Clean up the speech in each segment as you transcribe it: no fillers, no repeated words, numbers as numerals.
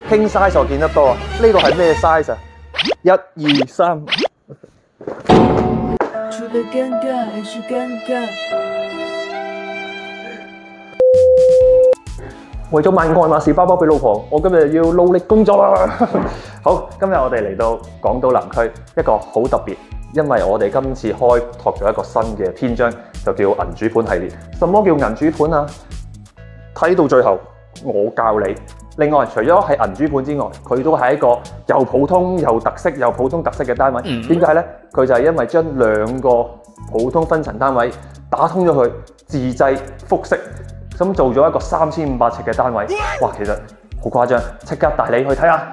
king size 我見得多啊，呢個係咩 size 啊？1、2、3。 除了尴尬还是尴尬。 為咗買愛馬仕包包俾老婆，我今日要努力工作啦。好，今日我哋嚟到港島南區一個好特別，因為我哋今次開拓咗一個新嘅篇章，就叫銀主盤系列。什麼叫銀主盤啊？睇到最後，我教你。另外，除咗係銀主盤之外，佢都係一個又普通又特色又普通特色嘅單位。點解呢？佢就係因為將兩個普通分層單位打通咗佢，自製複式。咁做咗一個3500尺嘅單位，哇！其實好誇張，即刻帶你去睇下。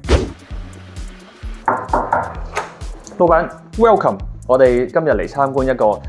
老闆 ，welcome！ 我哋今日嚟參觀一個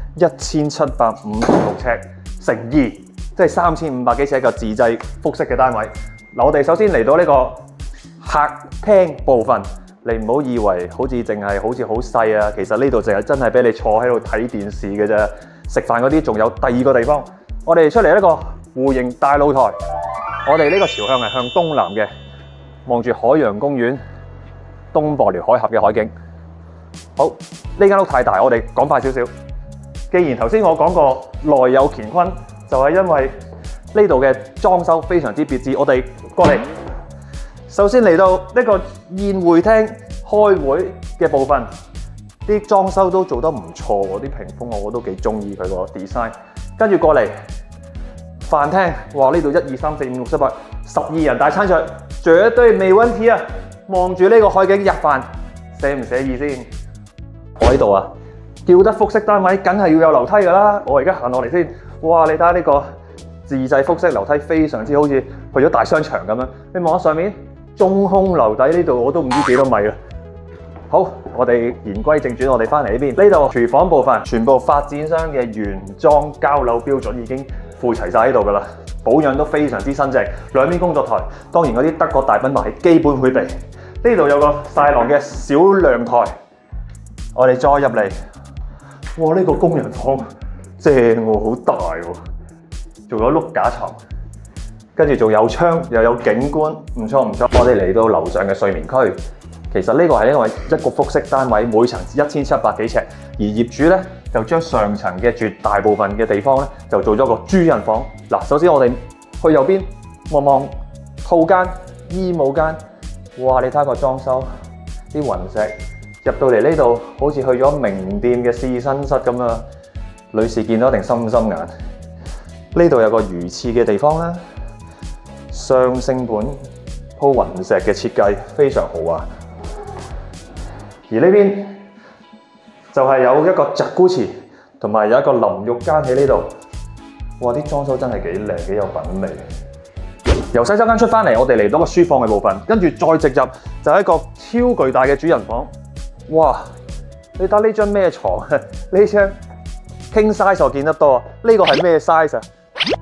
1756尺乘2，即係3500幾尺一個自製複式嘅單位。嗱，我哋首先嚟到呢個客廳部分，你唔好以為好似淨係好似好細啊，其實呢度淨係真係俾你坐喺度睇電視嘅啫。食飯嗰啲仲有第二個地方，我哋出嚟一個弧形大露台，我哋呢個朝向係向東南嘅，望住海洋公園東礴寮海峽嘅海景。好，呢間屋太大，我哋講快少少。既然頭先我講過內有乾坤，就係因為呢度嘅裝修非常之別緻。我哋過嚟，首先嚟到呢個宴會廳開會嘅部分，啲裝修都做得唔錯喎，啲屏風我都幾中意佢個 design。跟住過嚟。飯廳，哇！呢度1、2、3、4、5、6、7、8， 12人大餐桌，絕對未問題啊！望住呢個海景入飯，寫唔寫意先？我喺度啊，叫得複式單位，梗係要有樓梯㗎啦！我而家行落嚟先，哇！你睇下呢個自製複式樓梯，非常之好似去咗大商場咁樣。你望下上面，中空樓底呢度我都唔知幾多米啦。好，我哋言歸正傳，我哋翻嚟呢邊，呢度廚房部分，全部發展商嘅原裝交樓標準已經附齊晒喺度㗎啦，保養都非常之新淨。兩邊工作台，當然嗰啲德國大品牌係基本配備。呢度有個曬浪嘅小涼台，我哋再入嚟，哇！呢個工人房正喎，好大喎，仲有碌架床，跟住仲有窗又有景觀，唔錯唔錯。我哋嚟到樓上嘅睡眠區。其實呢個係因為一個複式單位，每層1700幾尺，而業主咧就將上層嘅絕大部分嘅地方咧就做咗個主人房。嗱，首先我哋去右邊望望套間、衣帽間，哇！你睇下個裝修，啲雲石入到嚟呢度，好似去咗名店嘅試身室咁啊！女士見到一定心心眼。呢度有個魚翅嘅地方啦，雙星本鋪雲石嘅設計非常豪華。而呢邊就係有一個Jacuzzi同埋有一個淋浴間喺呢度，哇！啲裝修真係幾靚，幾有品味。由洗手間出翻嚟，我哋嚟到個書房嘅部分，跟住再直入就係一個超巨大嘅主人房。哇！你睇呢張咩床？呢張 king size 我見得多啊，呢個係咩 size 啊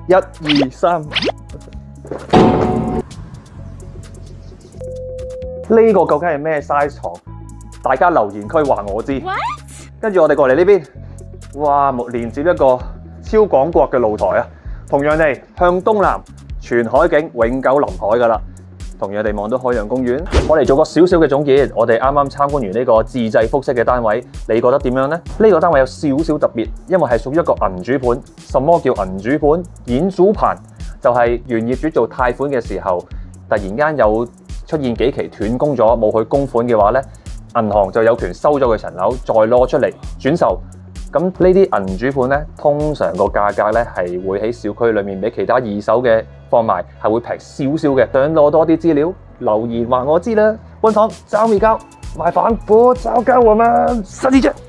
？1、2、3。呢個究竟係咩 size 床？大家留言區話我知。跟住我哋過嚟呢邊，哇！連接一個超廣闊嘅露台啊！同樣地向東南，全海景，永久臨海㗎啦。同樣地望到海洋公園。我哋做個少少嘅總結，我哋啱啱參觀完呢個自製複式嘅單位，你覺得點樣呢？呢個單位有少少特別，因為係屬於一個銀主盤。什麼叫銀主盤？銀主盤就係原業主做貸款嘅時候，突然間有出現幾期斷供咗，冇去供款嘅話呢，銀行就有權收咗佢層樓，再攞出嚟轉售。咁呢啲銀主盤呢，通常個價格呢係會喺小區裏面比其他二手嘅放賣係會平少少嘅。想攞多啲資料，留言話我知啦。溫房找米膠，買房不找夠我們，實力啫。